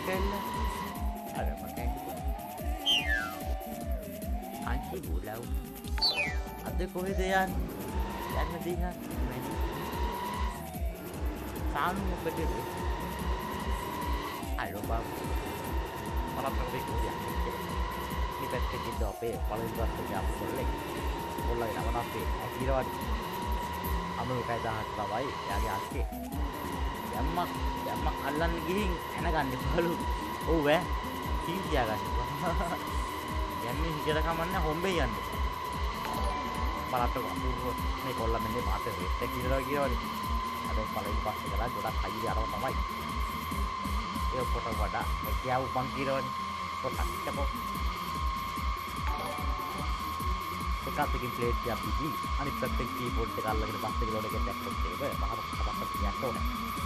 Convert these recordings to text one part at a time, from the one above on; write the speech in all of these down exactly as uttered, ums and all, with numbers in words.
කැල්ල අර මකයි අන්ති බුලව් අද කොහෙද යන්නේ යන්න දිහා සානු මොකද අයිරෝ බා මලප්‍රවේ කොහොමද මේ පැත්තේ ඉඳ අපේ පළවෙනි වස්තු යාප් කොල්ලේ කොල්ලගේ නම තමයි ඇකිරවඩ අමු එකයි දහස් තමයි එයාගේ අස්කේ යම්මක් යම්මක් අල්ලන්න ගිහින් එනගන්න බලු ඔව් ඈ සීතියා ගන්න යන්නේ හිතලා කමන්නේ හොම්බේ යන්නේ බලන්න අපූර්ව මේ කොල්ල මෙන්නේ මාතේ රෙට් එක කියලා කියවනේ අද පළවෙනි පස්සේ කරලා ගොඩක් අයිති අරව තමයි ඒ පොට වඩා මෙකියා උපන් කියවනේ පොටක් ඉතපො එකකින් ප්ලේට් එකක් පිටි අනිත් පැත්තෙන් කීබෝඩ් එක අල්ලගෙන පස්සේ කිලෝඩ් එකෙන් දැක්කොත් ඒක මහා කපන්න තියන්න ඕනේ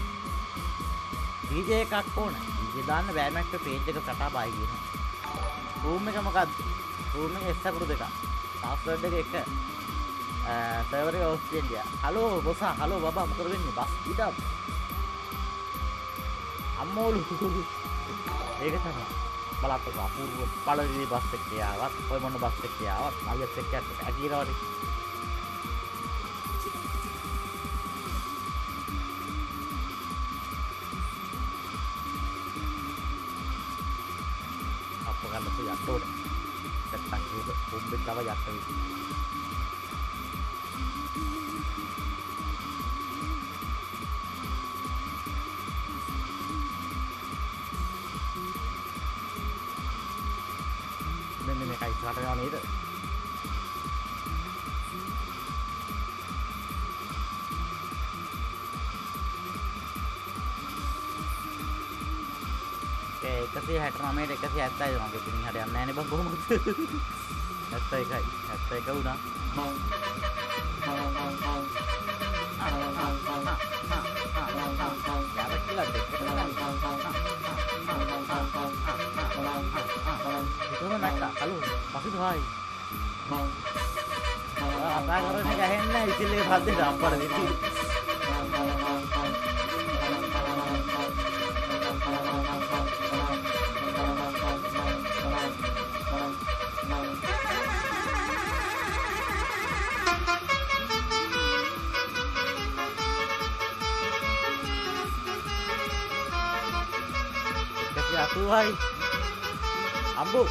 ඩීජේ එකක් ඕන ඩීජේ දාන්න බෑමැක්ට පේජ් එක කටා බයි කියන රූම් එක මොකද්ද රූම් එක එස් අකුරු දෙකක් පාස්වර්ඩ් එක එක සර්වර් එක ඕස්ට්‍රේලියා හලෝ බොසා හලෝ බබා මොකද වෙන්නේ බස් ඉඩම් අම්මෝලු ඒක තමයි බලන්න අපූර්ව පළවෙනි බස් එකේ ආවත් ඔය මොන බස් එකේ ආවත් මල්යත් එක්ක ඇකිරවනේ ගන්න තෝ යන්න ඕනේ. නැත්තම් ඒක කොම්බේ තව යට වෙයි. මෙන්න මේකයි ඉස්සරහට යනවා නේද? එකසිය හැටනවයට එකසිය හැත්තෑයි මගේ ඉතින් හරියන්නේ නැහැ නේ බං කොහොමද හැත්තෑ එකයි හැත්තෑ එක වුණා itu nak kalau pasti hai apa karena gahena istilah hati dapat itu Satu hai ambu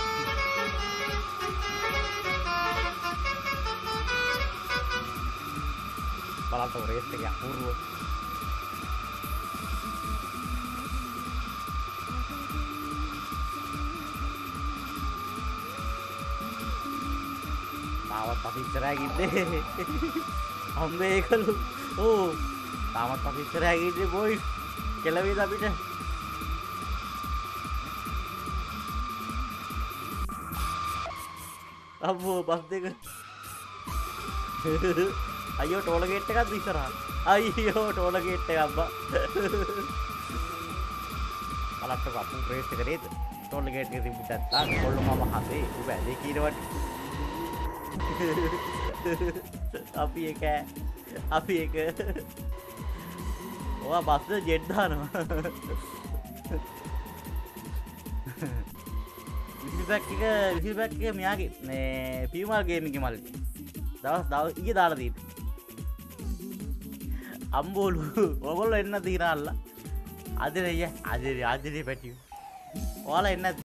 balap race එක අපූර්ව තාමත් අපි ඉස්සරහා ගින්නේ අම්බේ ඒකලු ඕ තාමත් අපි ඉස්සරහා ගින්නේ බොයි කෙලවේද අපිට අම්මෝ බස් දෙක අයියෝ ටෝල ගේට් එකක්ද ඉස්සරහා අයියෝ ටෝල ගේට් එක අම්බා බලන්න අපු රේස් එක නේද ටෝල ගේට් එක තිබුණත් නැත්නම් කොල්ල මම හදේ උඹ ඇදේ කීරවට අපි එක අපි එක ඔයා බස් ජෙට් දානවා විසිල්බැක් එක විසිල්බැක් එක මෙයාගේ මේ පීමාල් ගේමින්ගේ මල්ලි දවස් දවස් ඊයේ දාලා තියෙන්නේ අම්බෝලු ඔයගොල්ලෝ එන්න තියනල්ලා අද නේ අද අද පැටියෝ ඔයාලා එන්න